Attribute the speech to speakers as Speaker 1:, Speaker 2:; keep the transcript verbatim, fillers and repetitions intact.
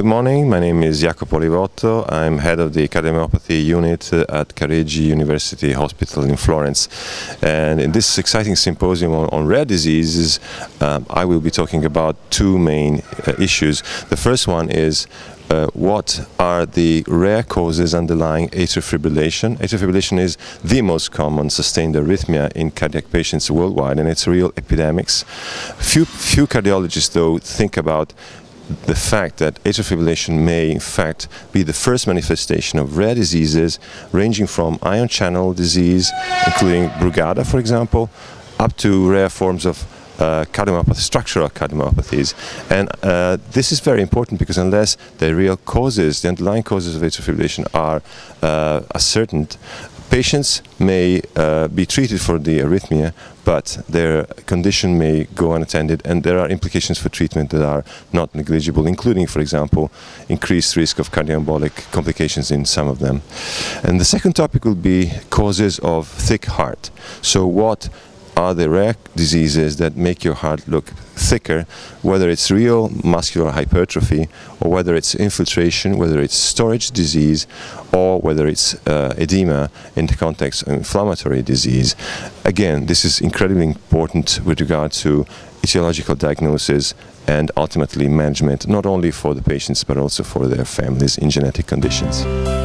Speaker 1: Good morning, my name is Jacopo Olivotto. I'm head of the cardiomyopathy unit at Careggi University Hospital in Florence. And in this exciting symposium on, on rare diseases, um, I will be talking about two main uh, issues. The first one is Uh, what are the rare causes underlying atrial fibrillation? Atrial fibrillation is the most common sustained arrhythmia in cardiac patients worldwide, and it's a real epidemic. Few, few cardiologists, though, think about the fact that atrial fibrillation may, in fact, be the first manifestation of rare diseases, ranging from ion channel disease, including Brugada, for example, up to rare forms of Uh, cardiomyopathy, structural cardiomyopathies. And uh, this is very important because unless the real causes, the underlying causes of atrial fibrillation are uh, ascertained, patients may uh, be treated for the arrhythmia, but their condition may go unattended, and there are implications for treatment that are not negligible, including, for example, increased risk of cardioembolic complications in some of them. And the second topic will be causes of thick heart. So what are the rare diseases that make your heart look thicker, whether it's real muscular hypertrophy, or whether it's infiltration, whether it's storage disease, or whether it's uh, edema in the context of inflammatory disease. Again, this is incredibly important with regard to etiological diagnosis and ultimately management, not only for the patients but also for their families in genetic conditions.